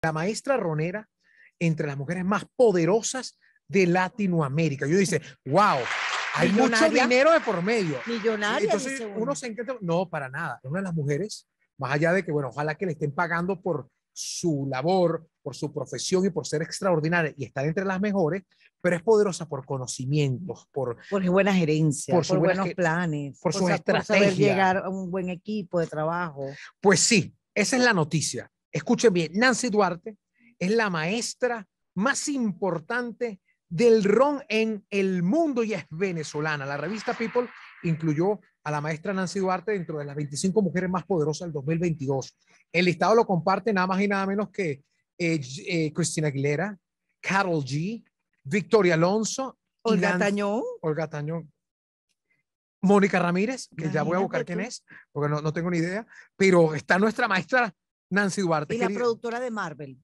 la maestra Ronera entre las mujeres más poderosas de Latinoamérica. Yo dice, wow, hay mucho dinero de por medio. Millonaria. Entonces uno se encanta. No, para nada. Es una de las mujeres, más allá de que, bueno, ojalá que le estén pagando por su labor, por su profesión y por ser extraordinaria y estar entre las mejores, pero es poderosa por conocimientos, por buena gerencia, por buenos planes, por sus estrategias. Por saber llegar a un buen equipo de trabajo. Pues sí, esa es la noticia. Escuchen bien, Nancy Duarte es la maestra más importante del ron en el mundo y es venezolana. La revista People incluyó a la maestra Nancy Duarte dentro de las 25 mujeres más poderosas del 2022. El listado lo comparte nada más y nada menos que Cristina Aguilera, Karol G, Victoria Alonso, Olga Tañón. Olga Tañón, Mónica Ramírez, que ya voy a buscar quién es, porque no tengo ni idea, pero está nuestra maestra Nancy Duarte. Y la productora de Marvel.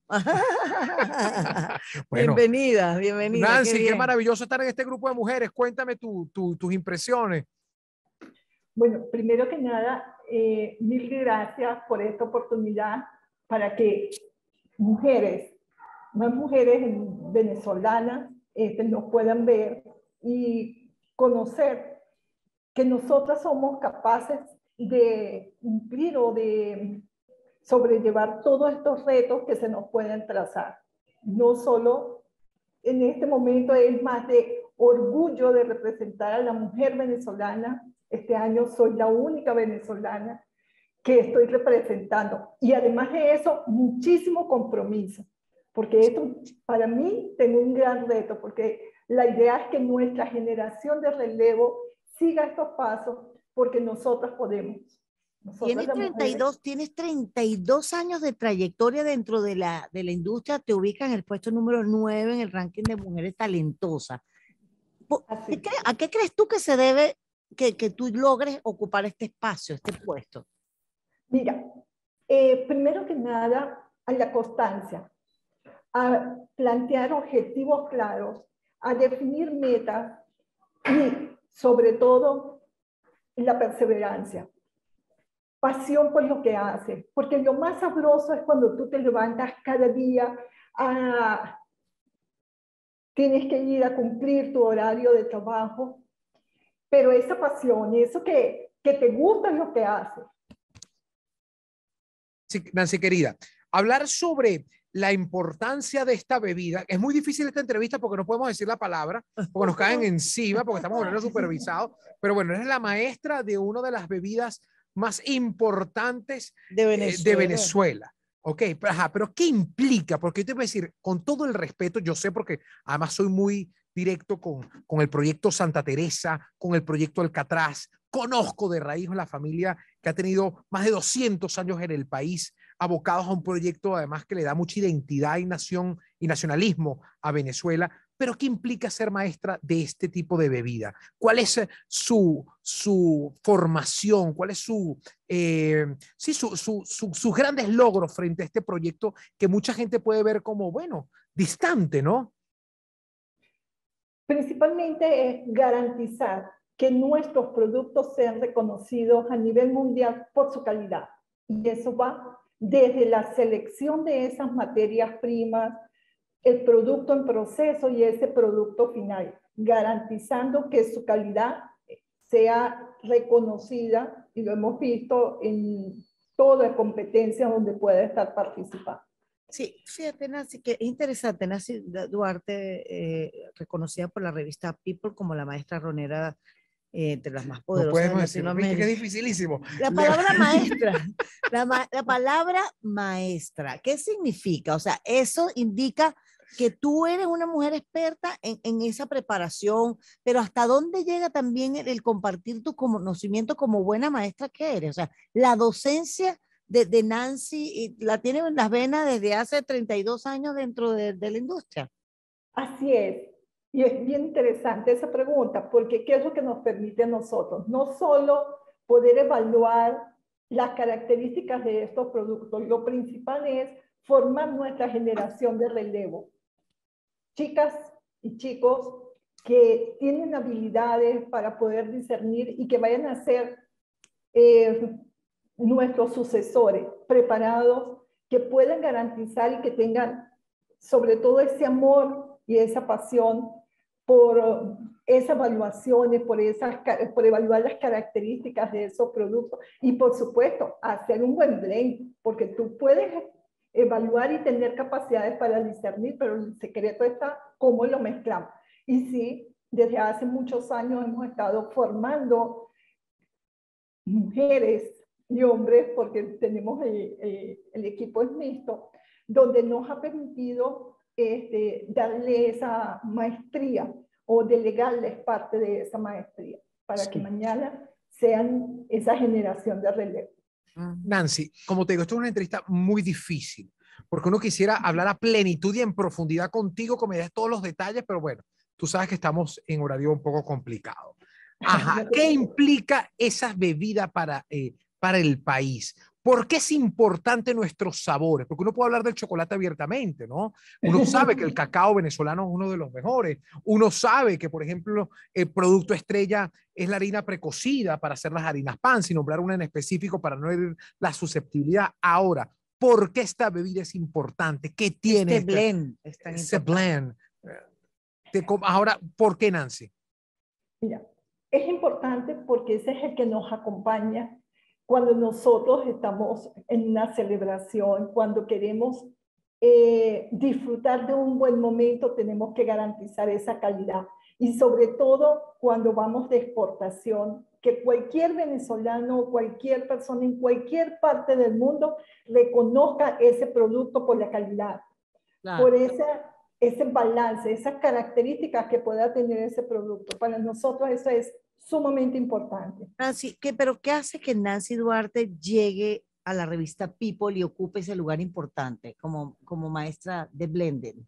Bueno, bienvenida. Nancy, qué maravilloso estar en este grupo de mujeres. Cuéntame tus impresiones. Bueno, primero que nada, mil gracias por esta oportunidad para que más mujeres venezolanas nos puedan ver y conocer que nosotras somos capaces de cumplir o de sobrellevar todos estos retos que se nos pueden trazar. No solo en este momento es más de orgullo de representar a la mujer venezolana. Este año soy la única venezolana que estoy representando. Y además de eso, muchísimo compromiso. Porque esto, para mí, tengo un gran reto, porque la idea es que nuestra generación de relevo siga estos pasos, porque nosotras podemos. Tienes 32 años de trayectoria dentro de la industria, te ubicas en el puesto número 9 en el ranking de mujeres talentosas. ¿A qué crees tú que se debe que tú logres ocupar este espacio, este puesto? Mira, primero que nada, a la constancia, a plantear objetivos claros, a definir metas y, sobre todo, la perseverancia. Pasión por lo que haces, porque lo más sabroso es cuando tú te levantas cada día, tienes que ir a cumplir tu horario de trabajo, pero esa pasión, eso que te gusta es lo que haces. Sí, Nancy, querida, hablar sobre la importancia de esta bebida, es muy difícil esta entrevista porque no podemos decir la palabra, porque nos caen encima, porque estamos hablando supervisados, pero bueno, eres la maestra de una de las bebidas más importantes de Venezuela. Ok, pero ¿qué implica? Porque yo te voy a decir, con todo el respeto, yo sé porque además soy muy directo con el proyecto Santa Teresa, con el proyecto Alcatraz, conozco de raíz la familia que ha tenido más de 200 años en el país, abocados a un proyecto además que le da mucha identidad y nacionalismo a Venezuela. Pero ¿qué implica ser maestra de este tipo de bebida? ¿Cuál es su formación? ¿Cuál es sus grandes logros frente a este proyecto que mucha gente puede ver como, bueno, distante, ¿no? Principalmente es garantizar que nuestros productos sean reconocidos a nivel mundial por su calidad. Y eso va desde la selección de esas materias primas, el producto en proceso y ese producto final, garantizando que su calidad sea reconocida, y lo hemos visto en toda la competencia donde puede estar participando. Sí, fíjate, Nancy, que es interesante. Nancy Duarte, reconocida por la revista People como la maestra ronera de las más poderosas de Latinoamérica. Que es dificilísimo. La palabra maestra, la palabra maestra, ¿qué significa? O sea, eso indica que tú eres una mujer experta en esa preparación, pero ¿hasta dónde llega también el compartir tu conocimiento como buena maestra que eres? O sea, la docencia de Nancy la tiene en las venas desde hace 32 años dentro de la industria. Así es. Y es bien interesante esa pregunta, porque ¿qué es lo que nos permite a nosotros? No solo poder evaluar las características de estos productos, lo principal es formar nuestra generación de relevo. Chicas y chicos que tienen habilidades para poder discernir y que vayan a ser nuestros sucesores, preparados que puedan garantizar y que tengan sobre todo ese amor y esa pasión por esas evaluaciones, por evaluar las características de esos productos y por supuesto hacer un buen blend, porque tú puedes evaluar y tener capacidades para discernir, pero el secreto está cómo lo mezclamos. Y sí, desde hace muchos años hemos estado formando mujeres y hombres, porque tenemos el equipo es mixto, donde nos ha permitido darle esa maestría o delegarles parte de esa maestría para que mañana sean esa generación de relevo. Nancy, como te digo, esto es una entrevista muy difícil, porque uno quisiera hablar a plenitud y en profundidad contigo, que me des todos los detalles, pero bueno, tú sabes que estamos en horario un poco complicado. Ajá, ¿qué implica esas bebidas para el país? ¿Por qué es importante nuestros sabores? Porque uno puede hablar del chocolate abiertamente, ¿no? Uno sabe que el cacao venezolano es uno de los mejores. Uno sabe que, por ejemplo, el producto estrella es la harina precocida para hacer las harinas pan, sin nombrar una en específico para no herir la susceptibilidad. Ahora, ¿por qué esta bebida es importante? ¿Qué tiene este blend? Este blend. Ahora, ¿por qué, Nancy? Mira, es importante porque ese es el que nos acompaña cuando nosotros estamos en una celebración, cuando queremos disfrutar de un buen momento, tenemos que garantizar esa calidad. Y sobre todo cuando vamos de exportación, que cualquier venezolano o cualquier persona en cualquier parte del mundo reconozca ese producto por la calidad, claro, por ese balance, esas características que pueda tener ese producto. Para nosotros eso es sumamente importante. Nancy, ¿pero qué hace que Nancy Duarte llegue a la revista People y ocupe ese lugar importante como maestra de blending?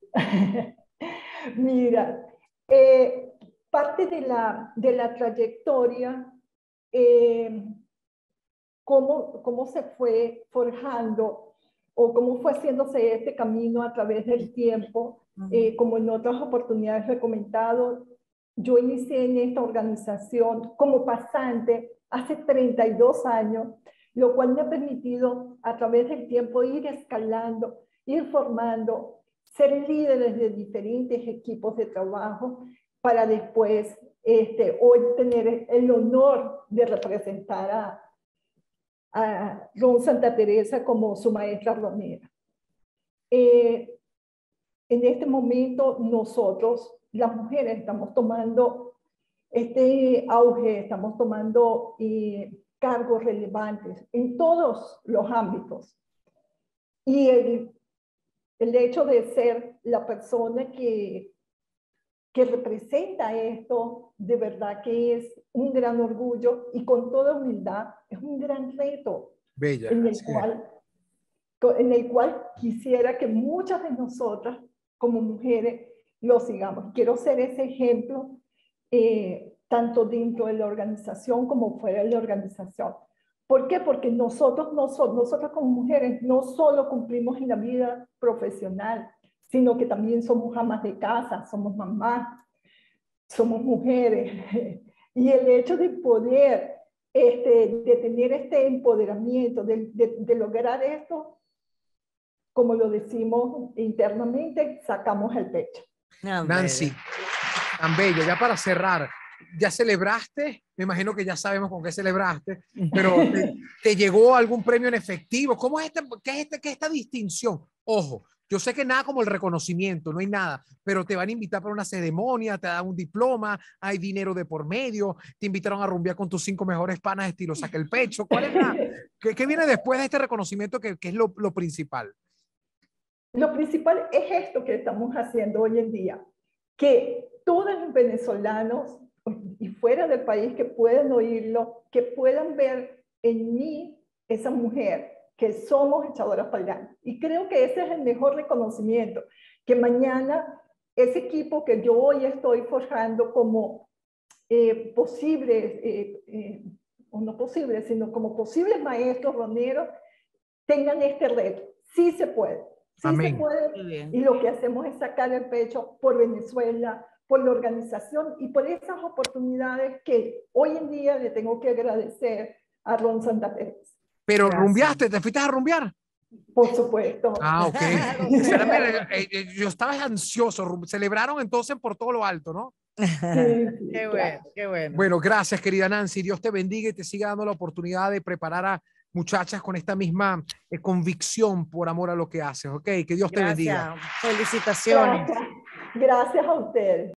Mira, parte de la trayectoria, cómo se fue forjando o cómo fue haciéndose este camino a través del tiempo, como en otras oportunidades lo he comentado. Yo inicié en esta organización como pasante hace 32 años, lo cual me ha permitido a través del tiempo ir escalando, ir formando, ser líderes de diferentes equipos de trabajo para después hoy tener el honor de representar a Ron Santa Teresa como su maestra romera. En este momento nosotros, las mujeres, estamos tomando este auge, estamos tomando cargos relevantes en todos los ámbitos. Y el hecho de ser la persona que representa esto, de verdad que es un gran orgullo y con toda humildad es un gran reto. Bella, en el cual quisiera que muchas de nosotras como mujeres lo sigamos. Quiero ser ese ejemplo tanto dentro de la organización como fuera de la organización. ¿Por qué? Porque nosotras como mujeres no solo cumplimos en la vida profesional, sino que también somos amas de casa, somos mamás, somos mujeres. Y el hecho de poder, de tener este empoderamiento, de lograr esto, como lo decimos internamente, sacamos el pecho. Nancy, tan bello, ya para cerrar, ¿ya celebraste? Me imagino que ya sabemos con qué celebraste, pero ¿te llegó algún premio en efectivo? ¿Cómo es qué es esta distinción? Ojo, yo sé que nada como el reconocimiento, no hay nada, pero te van a invitar para una ceremonia, te dan un diploma, hay dinero de por medio, te invitaron a rumbear con tus 5 mejores panas estilo saca el pecho. ¿Cuál es qué viene después de este reconocimiento que es lo principal? Lo principal es esto que estamos haciendo hoy en día, que todos los venezolanos y fuera del país que puedan oírlo, que puedan ver en mí esa mujer, que somos echadoras para adelante. Y creo que ese es el mejor reconocimiento, que mañana ese equipo que yo hoy estoy forjando como posibles, o no posibles, sino como posibles maestros roneros, tengan este reto. Sí se puede. Sí Amén. Se puede, y lo que hacemos es sacar el pecho por Venezuela, por la organización y por esas oportunidades que hoy en día le tengo que agradecer a Ron Santa Teresa. Pero rumbeaste, ¿te fuiste a rumbear? Por supuesto. Ah, ok. Yo estaba ansioso. Celebraron entonces por todo lo alto, ¿no? Sí, sí, Qué claro. bueno, qué bueno. Bueno, gracias, querida Nancy. Dios te bendiga y te siga dando la oportunidad de preparar a muchachas con esta misma convicción por amor a lo que haces, ¿ok? Que Dios te bendiga. Gracias. Felicitaciones. Gracias. Gracias a ustedes.